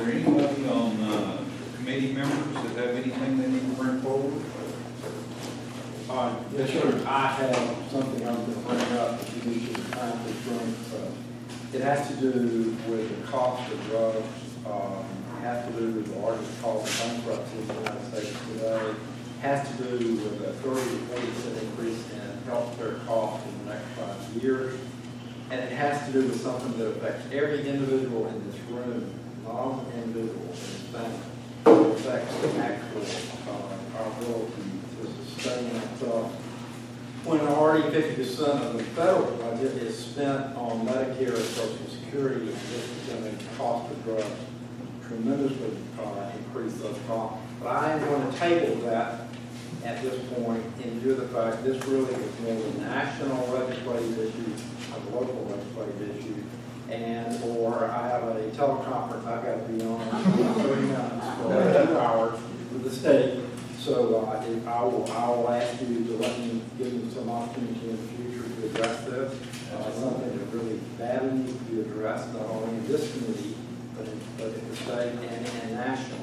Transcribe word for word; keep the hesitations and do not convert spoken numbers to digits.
there anybody on uh, committee members that have anything they need to bring forward? Uh, yes, sir. I have something I'm going to bring up that you need to time to bring. Uh, it has to do with the cost of drugs. Um, it has to do with the largest cause of bankruptcy in the United States today. It has to do with a thirty to forty percent increase in health care costs in the next five years. And it has to do with something that affects every individual in this room, not only individual in this family. It affects the actual, uh, our ability to sustain ourselves. When already fifty percent of the federal budget is spent on Medicare and Social Security, and this is going to cost of drugs tremendously uh, increase those costs. But I am going to table that at this point in view of the fact this really is more of a national legislative issue, a local legislative issue, and or I have a teleconference I've got to be on in thirty minutes for two hours with the state. So uh, if I will, I will ask you to let me give me some opportunity in the future to address this. Uh, something that really badly needs to be addressed, not only in this committee, but in, but in the state and, and national.